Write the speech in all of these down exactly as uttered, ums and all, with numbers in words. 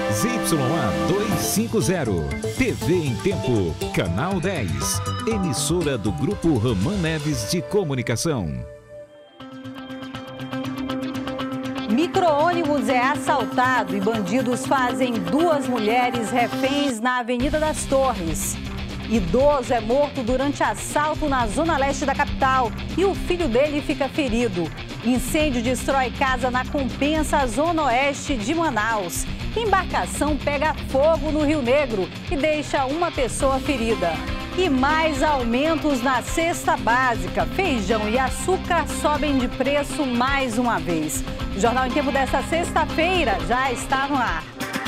Z Y A duzentos e cinquenta, T V em Tempo, Canal dez, emissora do Grupo Ramã Neves de Comunicação. Micro-ônibus é assaltado e bandidos fazem duas mulheres reféns na Avenida das Torres. Idoso é morto durante assalto na zona leste da capital e o filho dele fica ferido. Incêndio destrói casa na Compensa, zona oeste de Manaus. Embarcação pega fogo no Rio Negro e deixa uma pessoa ferida. E mais aumentos na cesta básica. Feijão e açúcar sobem de preço mais uma vez. O Jornal em Tempo desta sexta-feira já está no ar.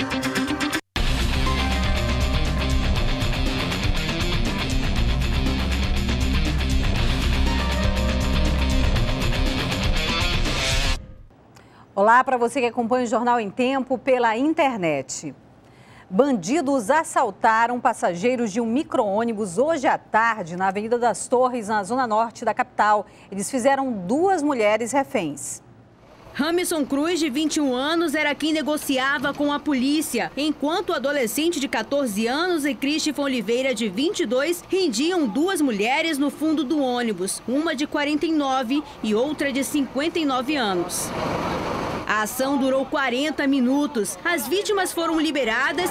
Olá para você que acompanha o Jornal em Tempo pela internet. Bandidos assaltaram passageiros de um micro-ônibus hoje à tarde na Avenida das Torres, na zona norte da capital. Eles fizeram duas mulheres reféns. Ramison Cruz, de vinte e um anos, era quem negociava com a polícia, enquanto o adolescente de quatorze anos e Christopher Oliveira, de vinte e dois, rendiam duas mulheres no fundo do ônibus, uma de quarenta e nove e outra de cinquenta e nove anos. A ação durou quarenta minutos. As vítimas foram liberadas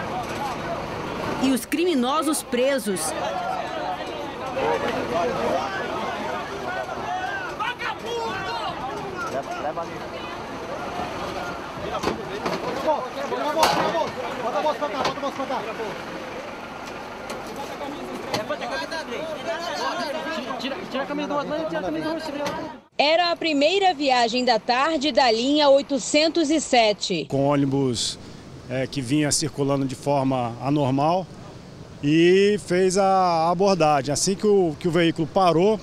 e os criminosos presos. Era a primeira viagem da tarde da linha oitocentos e sete. Com ônibus é, que vinha circulando de forma anormal e fez a abordagem. Assim que o, que o veículo parou,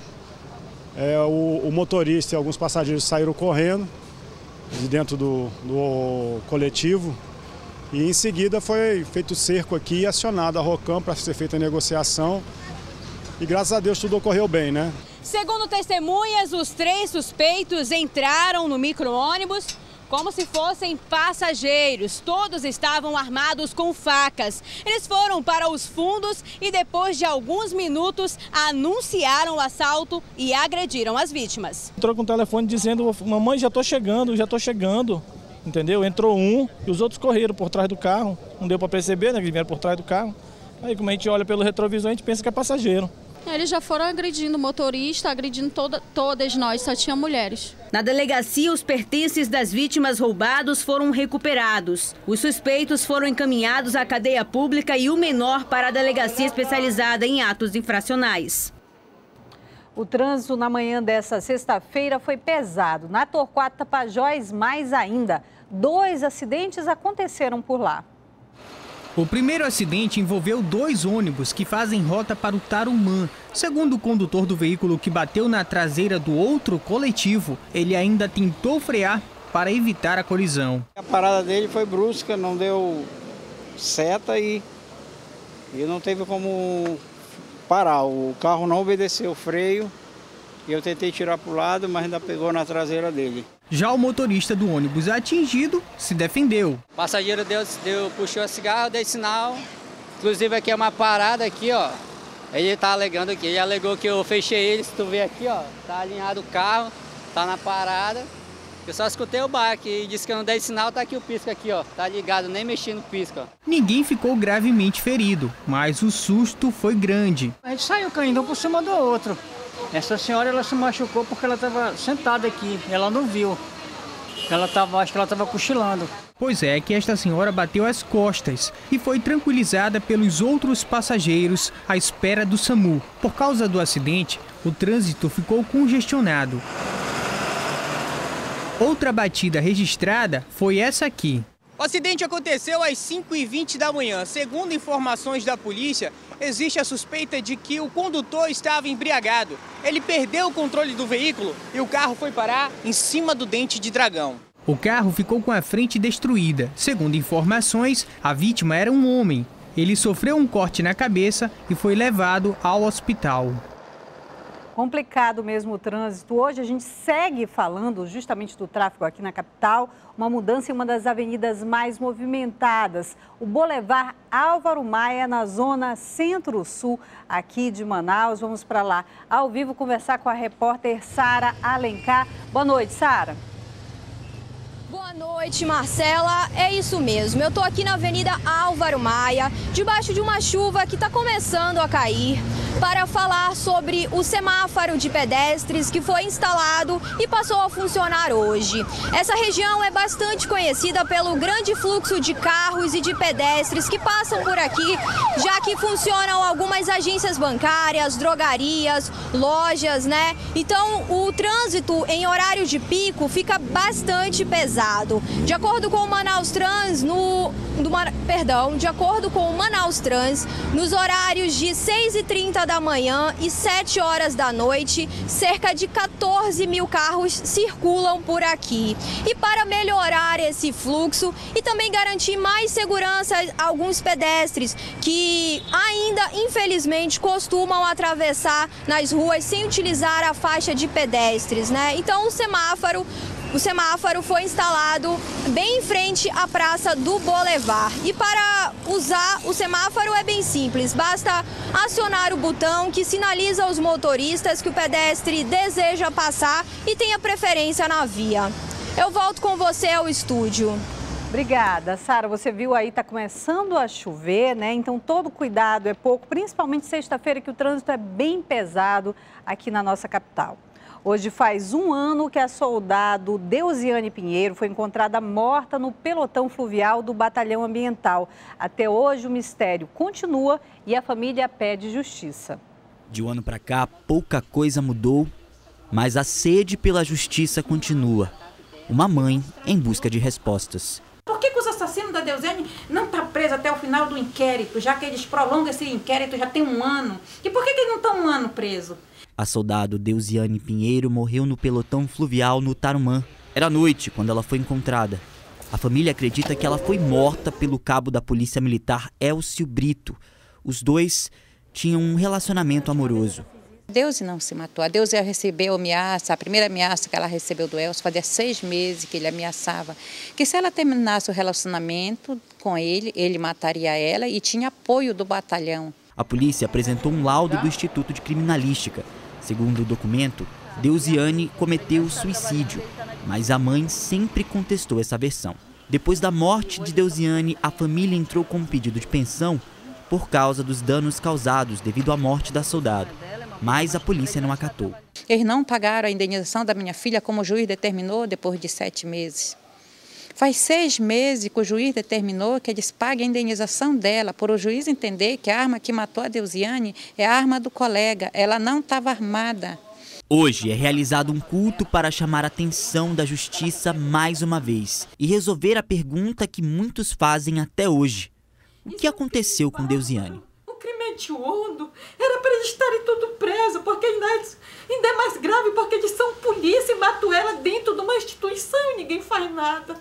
é, o, o motorista e alguns passageiros saíram correndo de dentro do, do coletivo e em seguida foi feito o cerco aqui e acionado a Rocam para ser feita a negociação e graças a Deus tudo ocorreu bem, né? Segundo testemunhas, os três suspeitos entraram no micro-ônibus como se fossem passageiros. Todos estavam armados com facas. Eles foram para os fundos e depois de alguns minutos anunciaram o assalto e agrediram as vítimas. Entrou com o telefone dizendo: mamãe, já estou chegando, já estou chegando. Entendeu? Entrou um e os outros correram por trás do carro. Não deu para perceber, né, que eles vieram por trás do carro. Aí, como a gente olha pelo retrovisor, a gente pensa que é passageiro. Eles já foram agredindo o motorista, agredindo toda, todas nós, só tinha mulheres. Na delegacia, os pertences das vítimas roubados foram recuperados. Os suspeitos foram encaminhados à cadeia pública e o menor para a delegacia especializada em atos infracionais. O trânsito na manhã dessa sexta-feira foi pesado. Na Torquato Tapajós, mais ainda. Dois acidentes aconteceram por lá. O primeiro acidente envolveu dois ônibus que fazem rota para o Tarumã. Segundo o condutor do veículo que bateu na traseira do outro coletivo, ele ainda tentou frear para evitar a colisão. A parada dele foi brusca, não deu seta e, e não teve como parar. O carro não obedeceu o freio e eu tentei tirar para o lado, mas ainda pegou na traseira dele. Já o motorista do ônibus atingido se defendeu. O passageiro deu, deu, puxou a cigarro, deu sinal. Inclusive aqui é uma parada aqui, ó. Ele tá alegando aqui, ele alegou que eu fechei ele, se tu ver aqui, ó. Tá alinhado o carro, tá na parada. Eu só escutei o baque e disse que eu não dei sinal, tá aqui o pisca aqui, ó. Tá ligado, nem mexi no pisca. Ninguém ficou gravemente ferido, mas o susto foi grande. A gente saiu caindo um por cima do outro. Essa senhora, ela se machucou porque ela estava sentada aqui, ela não viu. Ela tava, acho que ela estava cochilando. Pois é, que esta senhora bateu as costas e foi tranquilizada pelos outros passageiros à espera do SAMU. Por causa do acidente, o trânsito ficou congestionado. Outra batida registrada foi essa aqui. O acidente aconteceu às cinco e vinte da manhã. Segundo informações da polícia, existe a suspeita de que o condutor estava embriagado. Ele perdeu o controle do veículo e o carro foi parar em cima do dente de dragão. O carro ficou com a frente destruída. Segundo informações, a vítima era um homem. Ele sofreu um corte na cabeça e foi levado ao hospital. Complicado mesmo o trânsito. Hoje a gente segue falando justamente do tráfego aqui na capital. Uma mudança em uma das avenidas mais movimentadas, o Boulevard Álvaro Maia, na zona centro-sul aqui de Manaus. Vamos para lá ao vivo conversar com a repórter Sara Alencar. Boa noite, Sara. Boa noite, Marcela. É isso mesmo. Eu estou aqui na Avenida Álvaro Maia, debaixo de uma chuva que está começando a cair, para falar sobre o semáforo de pedestres que foi instalado e passou a funcionar hoje. Essa região é bastante conhecida pelo grande fluxo de carros e de pedestres que passam por aqui, já que funcionam algumas agências bancárias, drogarias, lojas, né? Então, o trânsito em horário de pico fica bastante pesado. De acordo com o Manaus Trans, no, do, perdão, de acordo com o Manaus Trans, nos horários de seis e trinta da manhã e sete horas da noite, cerca de quatorze mil carros circulam por aqui. E para melhorar esse fluxo e também garantir mais segurança a alguns pedestres que ainda, infelizmente, costumam atravessar nas ruas sem utilizar a faixa de pedestres, né? Então, o semáforo O semáforo foi instalado bem em frente à Praça do Boulevard. E para usar o semáforo é bem simples, basta acionar o botão que sinaliza aos motoristas que o pedestre deseja passar e tenha preferência na via. Eu volto com você ao estúdio. Obrigada, Sara. Você viu aí, está começando a chover, né? Então todo cuidado é pouco, principalmente sexta-feira, que o trânsito é bem pesado aqui na nossa capital. Hoje faz um ano que a soldado Deusiane Pinheiro foi encontrada morta no pelotão fluvial do Batalhão Ambiental. Até hoje o mistério continua e a família pede justiça. De um ano para cá, pouca coisa mudou, mas a sede pela justiça continua. Uma mãe em busca de respostas. Por que, que os assassinos da Deusiane não estão presos até o final do inquérito, já que eles prolongam esse inquérito já tem um ano? E por que, que eles não estão um ano presos? A soldado Deusiane Pinheiro morreu no pelotão fluvial no Tarumã. Era noite quando ela foi encontrada. A família acredita que ela foi morta pelo cabo da Polícia Militar Elcio Brito. Os dois tinham um relacionamento amoroso. Deusi não se matou. A Deusi recebeu ameaça, a primeira ameaça que ela recebeu do Elcio, fazia seis meses que ele ameaçava que se ela terminasse o relacionamento com ele, ele mataria ela, e tinha apoio do batalhão. A polícia apresentou um laudo do Instituto de Criminalística. Segundo o documento, Deusiane cometeu suicídio, mas a mãe sempre contestou essa versão. Depois da morte de Deusiane, a família entrou com um pedido de pensão por causa dos danos causados devido à morte da soldado, mas a polícia não acatou. Eles não pagaram a indenização da minha filha como o juiz determinou depois de sete meses. Faz seis meses que o juiz determinou que eles paguem a indenização dela, por o juiz entender que a arma que matou a Deusiane é a arma do colega, ela não estava armada. Hoje é realizado um culto para chamar a atenção da justiça mais uma vez e resolver a pergunta que muitos fazem até hoje. O que aconteceu com Deusiane? O crime é hediondo, era para eles estarem tudo presos, porque ainda é, ainda é mais grave, porque eles são polícia e matam ela dentro de uma instituição e ninguém faz nada.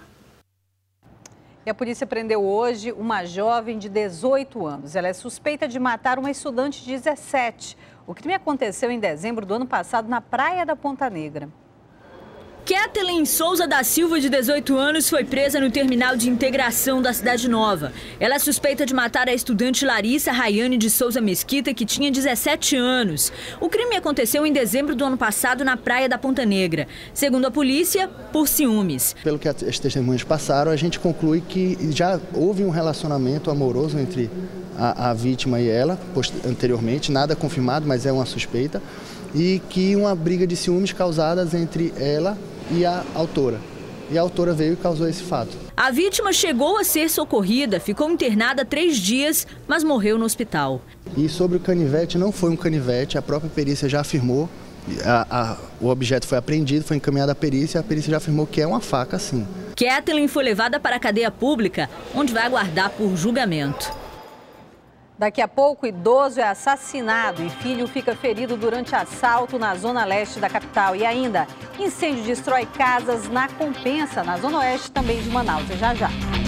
E a polícia prendeu hoje uma jovem de dezoito anos. Ela é suspeita de matar uma estudante de dezessete. O crime aconteceu em dezembro do ano passado na praia da Ponta Negra. Kathleen Souza da Silva, de dezoito anos, foi presa no terminal de integração da Cidade Nova. Ela é suspeita de matar a estudante Larissa Rayane de Souza Mesquita, que tinha dezessete anos. O crime aconteceu em dezembro do ano passado na praia da Ponta Negra. Segundo a polícia, por ciúmes. Pelo que as testemunhas passaram, a gente conclui que já houve um relacionamento amoroso entre a, a vítima e ela, anteriormente, nada confirmado, mas é uma suspeita, e que uma briga de ciúmes causadas entre ela e a autora. E a autora veio e causou esse fato. A vítima chegou a ser socorrida, ficou internada três dias, mas morreu no hospital. E sobre o canivete, não foi um canivete, a própria perícia já afirmou, a, a, o objeto foi apreendido, foi encaminhado à perícia, a perícia já afirmou que é uma faca, sim. Kathleen foi levada para a cadeia pública, onde vai aguardar por julgamento. Daqui a pouco, idoso é assassinado e filho fica ferido durante assalto na zona leste da capital. E ainda, incêndio destrói casas na Compensa, na zona oeste também de Manaus. Já já.